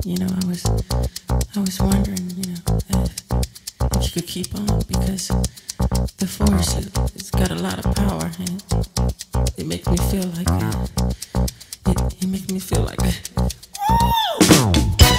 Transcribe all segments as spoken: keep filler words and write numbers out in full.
you know, I was, I was wondering, you know, if, if you could keep on, because the force, it, it's got a lot of power, and it makes me feel like, uh, it, it makes me feel like, woo!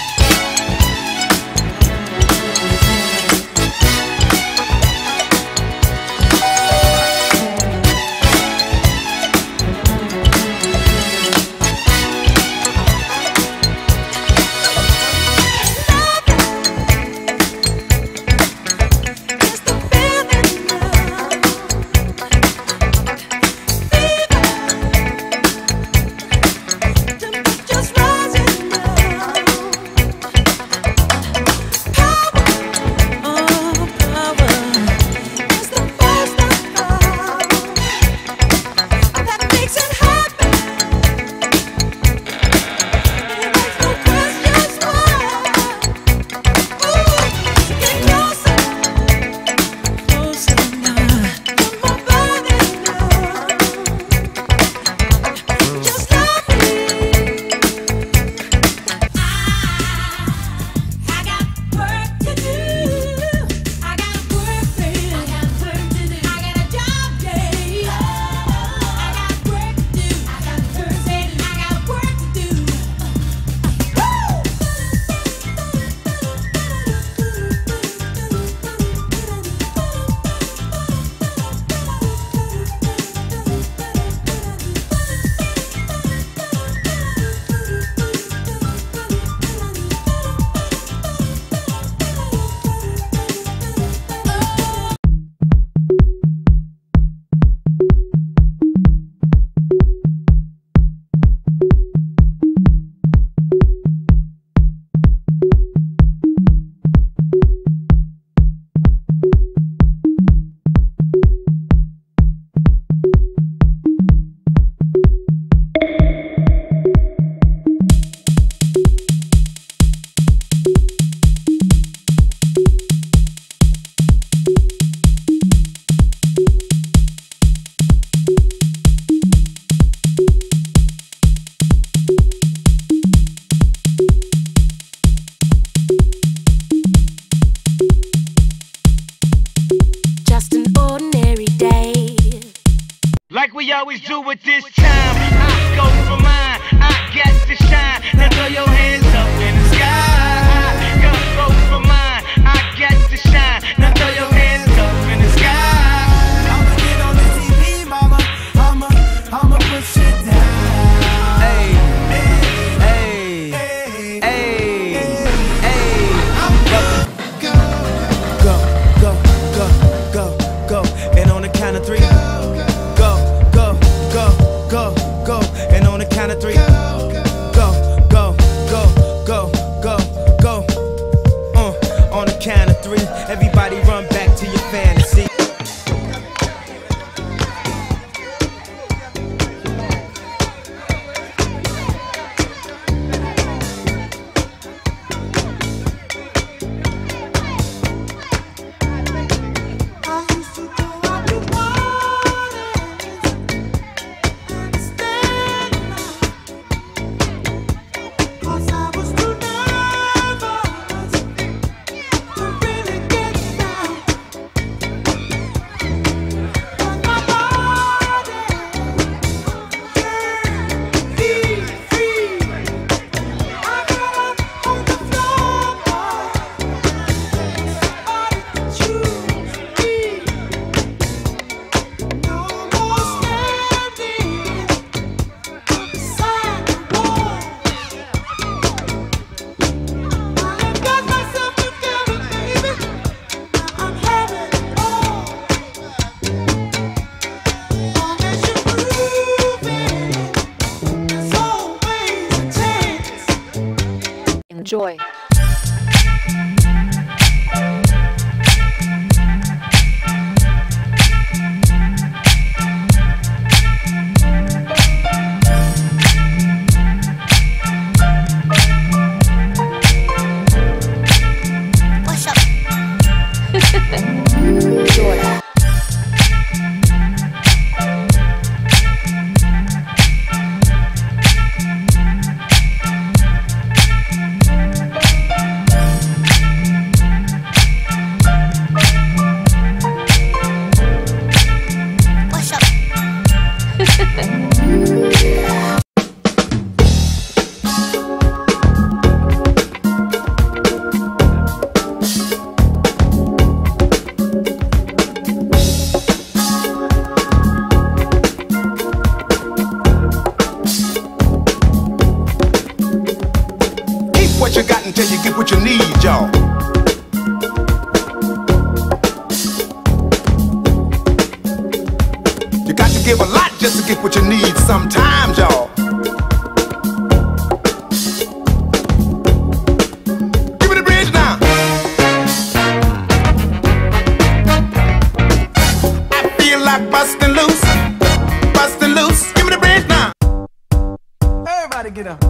Like we always do at this time, I go for mine, I get to shine. Now throw your hands up in the sky. I go for mine, I get to shine. Now throw your hands up in the sky. I'ma get on the T V, mama. I'ma, I'ma push it down. Hey, hey, hey, hey, hey. Go, go, go, go, go, go. And on the count of three. Go, go, and on the count of three. Go, go, go, go, go, go. Uh, on the count of three, everybody run back to your fantasy. Enjoy. What's up? Enjoy. what you need, y'all. You got to give a lot just to get what you need sometimes, y'all. Give me the bridge now. I feel like busting loose, busting loose. Give me the bridge now. Everybody get up.